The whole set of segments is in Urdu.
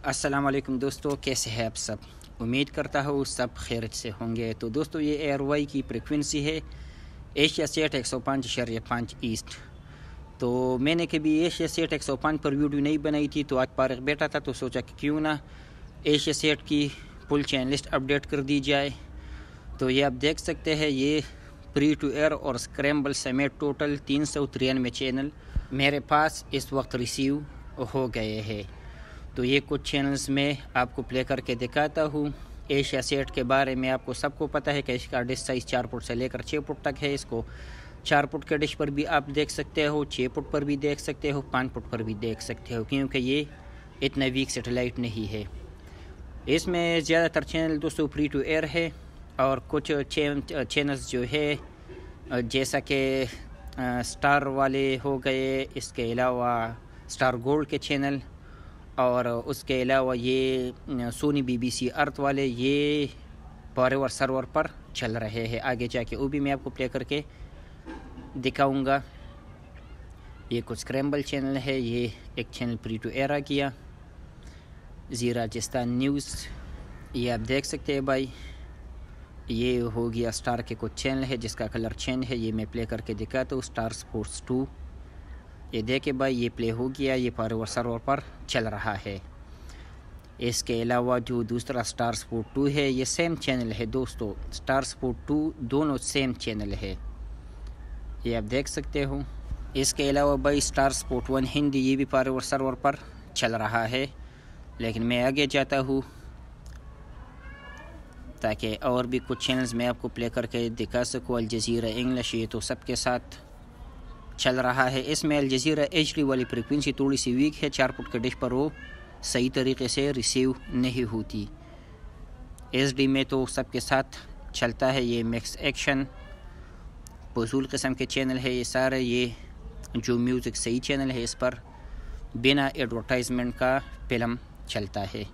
السلام علیکم دوستو، کیسے ہیں آپ سب؟ امید کرتا ہوں سب خیریت سے ہوں گے۔ تو دوستو یہ ایئر وائی کی فریکوینسی ہے ایشیا سیٹ 105.5 ایسٹ۔ تو میں نے کبھی ایشیا سیٹ 105 پر ویڈیو نہیں بنائی تھی، تو آج فارغ بیٹھا تھا تو سوچا کہ کیوں نہ ایشیا سیٹ کی فل چین لسٹ اپڈیٹ کر دی جائے۔ تو یہ آپ دیکھ سکتے ہیں، یہ پری ٹو ایئر اور اسکریمبل سمیت ٹوٹل 393 چینل میرے پاس اس وقت ریسیو ہو گئے ہیں۔ تو یہ کچھ چینلز میں آپ کو پلے کر کے دکھاتا ہوں۔ ایشیا سیٹ کے بارے میں آپ کو سب کو پتہ ہے کہ اس کا ڈش سائز 4 فٹ سے لے کر 6 فٹ تک ہے۔ اس کو 4 فٹ کے ڈش پر بھی آپ دیکھ سکتے ہو، 6 فٹ پر بھی دیکھ سکتے ہو، 5 فٹ پر بھی دیکھ سکتے ہو، کیونکہ یہ اتنا ویک سیٹلائٹ نہیں ہے۔ اس میں زیادہ تر چینل دوستو فری ٹو ایئر ہے، اور کچھ چینلز جو ہے جیسا کہ سٹار والے ہو گئے، اس کے علاوہ سٹار گولڈ کے چینل، اور اس کے علاوہ یہ سونی بی بی سی ارتھ والے، یہ فار سرور پر چل رہے ہیں۔ آگے جا کے وہ بھی میں آپ کو پلے کر کے دکھاؤں گا۔ یہ کچھ اسکریمبل چینل ہے، یہ ایک چینل فری ٹو ایئر آ گیا، زی راجستھان نیوز، یہ آپ دیکھ سکتے ہیں بھائی۔ یہ ہو گیا سٹار کے کچھ چینل ہے جس کا کلر چینج ہے، یہ میں پلے کر کے دکھاتا ہوں۔ سٹار سپورٹس 2، یہ دیکھیں بھائی، یہ پلے ہو گیا، یہ فارورڈ سرور پر چل رہا ہے۔ اس کے علاوہ جو دوسرا سٹار سپورٹ 2 ہے، یہ سیم چینل ہے دوستو، سٹار سپورٹ 2 دونوں سیم چینل ہے، یہ آپ دیکھ سکتے ہو۔ اس کے علاوہ بھائی سٹار سپورٹ 1 ہندی، یہ بھی فارورڈ سرور پر چل رہا ہے، لیکن میں آگے جاتا ہوں تاکہ اور بھی کچھ چینلز میں آپ کو پلے کر کے دکھا سکوں۔ الجزیرہ انگلش، یہ تو سب کے ساتھ چل رہا ہے۔ اس میں الجزیرہ ایچ ڈی والی فریکوینسی تھوڑی سی ویک ہے، 4 فٹ کے ڈش پر وہ صحیح طریقے سے ریسیو نہیں ہوتی۔ ایس ڈی میں تو سب کے ساتھ چلتا ہے۔ یہ میکس ایکشن، فضول قسم کے چینل ہے یہ سارے، یہ جو میوزک صحیح چینل ہے اس پر بنا ایڈورٹائزمنٹ کا فلم چلتا ہے۔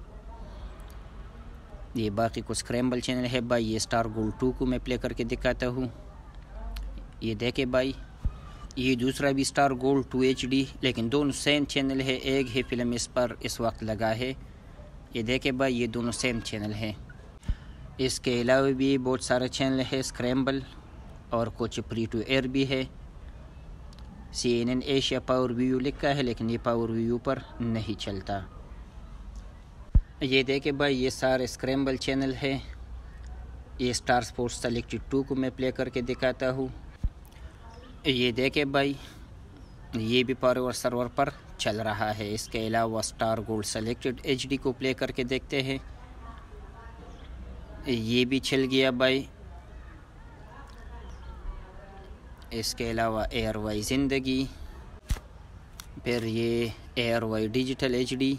یہ باقی کچھ اسکریمبل چینل ہے بھائی، یہ سٹار گولڈ 2 کو میں پلے کر کے دکھاتا ہوں۔ یہ دیکھیں بھائی، یہ دوسرا بھی سٹار گولڈ 2 ایچ ڈی، لیکن دونوں سیم چینل ہے، ایک ہی فلم اس پر اس وقت لگا ہے۔ یہ دیکھیں بھائی، یہ دونوں سیم چینل ہیں۔ اس کے علاوہ بھی بہت سارے چینل ہے اسکریمبل، اور کچھ فری ٹو ایئر بھی ہے۔ CNN ایشیا پاور ویو لکھا ہے، لیکن یہ پاور ویو پر نہیں چلتا۔ یہ دیکھیں بھائی، یہ سارے اسکریمبل چینل ہے۔ یہ سٹار سپورٹس سلیکٹڈ 2 کو میں پلے کر کے دکھاتا ہوں۔ یہ دیکھیں بھائی، یہ بھی فارورڈ سرور پر چل رہا ہے۔ اس کے علاوہ Star Gold Selected H D کو پلے کر کے دیکھتے ہیں، یہ بھی چل گیا بھائی۔ اس کے علاوہ ایئر وائی زندگی، پھر یہ year Y digital H D,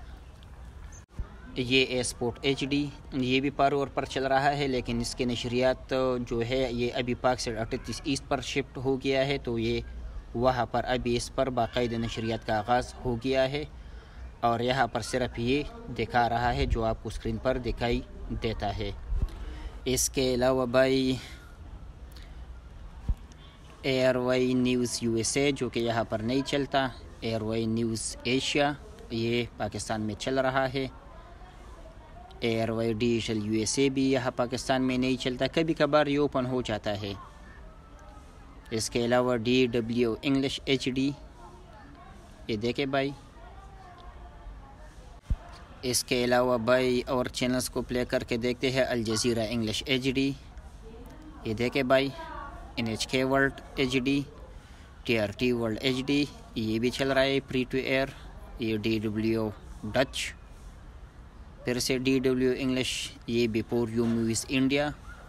یہ ایسپورٹ ایچ ڈی، یہ بھی فارورڈ پر چل رہا ہے، لیکن اس کے نشریات جو ہے یہ ابھی پاک سیٹ 38 ایسٹ پر شفٹ ہو گیا ہے، تو یہ وہاں پر ابھی اس پر باقاعدہ نشریات کا آغاز ہو گیا ہے، اور یہاں پر صرف یہ دکھا رہا ہے جو آپ کو اسکرین پر دکھائی دیتا ہے۔ اس کے علاوہ بھائی air Y news U S A, جو کہ یہاں پر نہیں چلتا، ایئر وائی نیوز ایشیا، یہ پاکستان میں چل رہا ہے۔ Air Y digital U S A بھی یہاں پاکستان میں نہیں چلتا، کبھی کبھار یہ اوپن ہو جاتا ہے۔ اس کے علاوہ DW انگلش ایچ ڈی، یہ دیکھیں بھائی۔ اس کے علاوہ بھائی اور چینلز کو پلے کر کے دیکھتے ہیں۔ الجزیرہ انگلش ایچ ڈی، یہ دیکھیں بھائی۔ NHK world H D, TRT world H D, یہ بھی چل رہا ہے فری ٹو ایئر۔ یہ DW ڈچ، پھر سے DW انگلش، یہ بیفور یو موویز انڈیا۔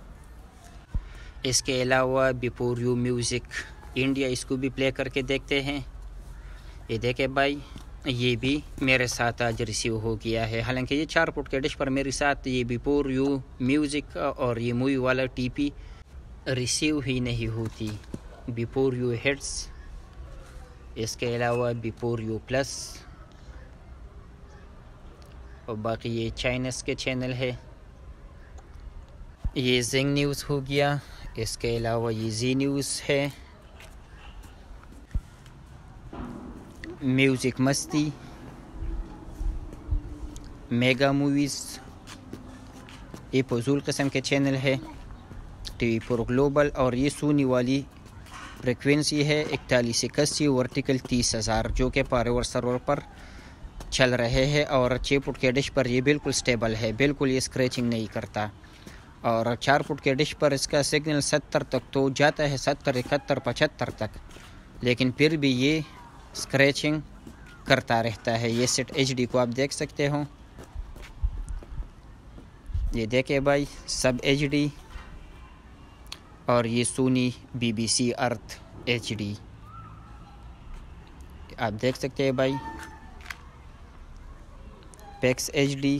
اس کے علاوہ بیفور یو میوزک انڈیا، اس کو بھی پلے کر کے دیکھتے ہیں۔ یہ دیکھیں بھائی، یہ بھی میرے ساتھ آج ریسیو ہو گیا ہے، حالانکہ یہ 4 فٹ کے ڈش پر میرے ساتھ یہ بیفور یو میوزک اور یہ مووی والا ٹی پی ریسیو ہی نہیں ہوتی۔ بیفور یو ہٹس، اس کے علاوہ بیفور یو پلس، اور باقی یہ چائنیز کے چینل ہے۔ یہ زنگ نیوز ہو گیا، اس کے علاوہ یہ زی نیوز ہے، میوزک مستی، میگا موویز، یہ فضول قسم کے چینل ہے، ٹی وی پر گلوبل، اور یہ سونی والی فریکوینسی ہے 4181 ورٹیکل 30,000 جو کہ پاور سرور پر چل رہے ہیں، اور 6 فٹ کے ڈش پر یہ بالکل سٹیبل ہے، بالکل یہ اسکریچنگ نہیں کرتا، اور 4 فٹ کے ڈش پر اس کا سگنل 70 تک تو جاتا ہے، 70 71 75 تک، لیکن پھر بھی یہ اسکریچنگ کرتا رہتا ہے۔ یہ سیٹ ایچ ڈی کو آپ دیکھ سکتے ہو، یہ دیکھیں بھائی سب ایچ ڈی، اور یہ Sony B B C earth H D آپ دیکھ سکتے ہیں بھائی، پیکس ایچ ڈی،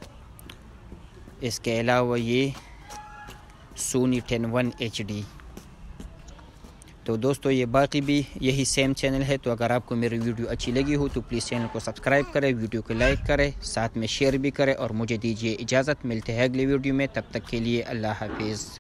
اس کے علاوہ یہ سونی 10-1 ایچ ڈی۔ تو دوستو یہ باقی بھی یہی سیم چینل ہے، تو اگر آپ کو میری ویڈیو اچھی لگی ہو تو پلیز چینل کو سبسکرائب کریں، ویڈیو کو لائک کریں، ساتھ میں شیئر بھی کریں، اور مجھے دیجیے اجازت، ملتے ہیں اگلی ویڈیو میں، تب تک کے لیے اللہ حافظ۔